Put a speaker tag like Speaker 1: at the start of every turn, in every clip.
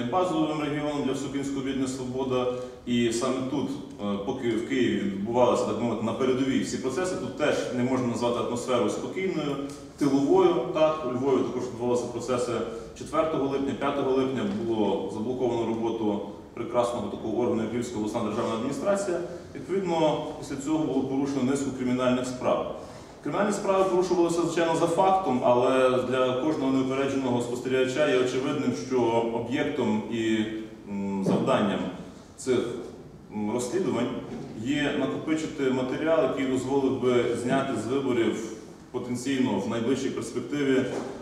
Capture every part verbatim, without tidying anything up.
Speaker 1: базовим регіоном для Всеукраїнського об'єднання «Свобода». І саме тут, поки в Києві відбувалися, так мовити, на передовій всі процеси, тут теж не можна назвати атмосферу спокійною, тиловою. Так, у Львові також відбувалися процеси четвертого липня, п'ятого липня, було заблоковано роботу прекрасного такого органу, як Львівська обласна державна адміністрація. Відповідно, після цього було порушено низку кримінальних справ. Кримінальні справи порушувалися, звичайно, за фактом, але для кожного неупередженого спостерігача є очевидним, що об'єктом і завданням цих розслідувань є накопичити матеріал, який дозволив би зняти з виборів потенційно в найближчій перспективі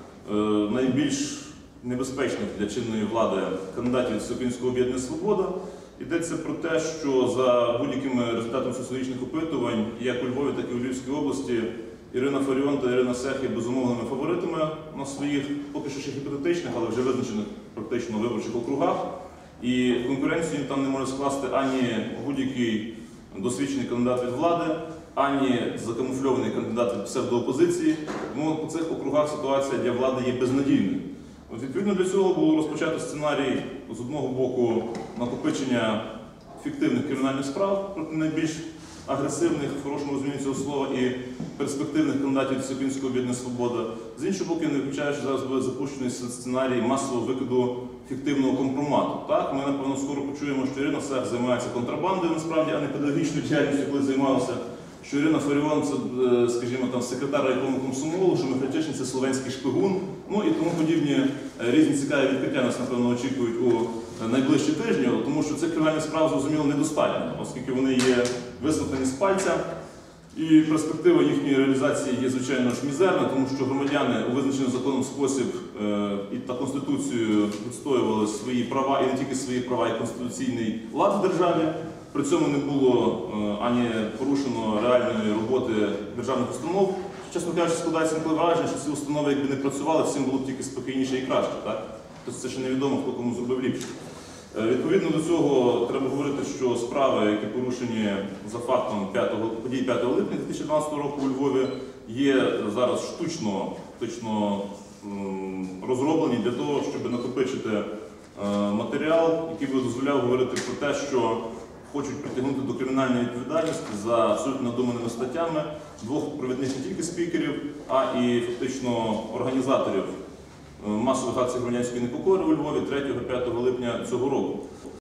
Speaker 1: найбільш небезпечних для чинної влади кандидатів від Всеукраїнського об'єднання «Свобода». Йдеться про те, що за будь-якими результатами соціологічних опитувань, як у Львові, так і у Львівській області, Ірина Фаріон та Ірина Сех є безумовними фаворитами на своїх, поки що ще гіпотетичних, але вже визначених практично виборчих округах. І конкуренцію там не може скласти ані будь-який досвідчений кандидат від влади, ані закамуфльований кандидат від псевдоопозиції. Тому по цих округах ситуація для влади є безнадійною. От, відповідно до цього було розпочато сценарій, з одного боку, накопичення фіктивних кримінальних справ проти найбільш агресивних, в хорошому розумінні цього слова, і перспективних кандидатів від Всеукраїнського об'єднання «Свобода». З іншого боку, я не виключаю, що зараз буде запущений сценарій масового викиду фіктивного компромату. Так, ми, напевно, скоро почуємо, що Ірина Сех займається контрабандою, насправді, а не педагогічною діяльністю, коли займалася. Що Ірина Фаріон – це, скажімо, там, секретар райкому комсомолу, що Михайлічний – це словенський шпигун, ну і тому подібні різні цікаві відкриття нас, напевно, очікують у найближчі тижні, тому що цих кримінальних справ, зрозуміло, недостатньо, оскільки вони є висвітлені з пальця, і перспектива їхньої реалізації є, звичайно ж, мізерна, тому що громадяни у визначений законом спосіб та Конституцією відстоювали свої права, і не тільки свої права, і конституційний лад в державі. При цьому не було ані порушено реальної роботи державних установ. Чесно кажучи, складається інколи враження, що ці установи, якби не працювали, всім було б тільки спокійніше і краще. Так? Тобто це ще невідомо, хто кому зробив ліпше. Відповідно до цього, треба говорити, що справи, які порушені за фактом подій п'ятого липня дві тисячі дванадцятого року у Львові, є зараз штучно, штучно розроблені для того, щоб накопичити матеріал, який би дозволяв говорити про те, що хочуть притягнути до кримінальної відповідальності за абсолютно надуманими статтями двох провідних не тільки спікерів, а і фактично організаторів масових акцій громадянської непокори у Львові третього-п'ятого липня цього року.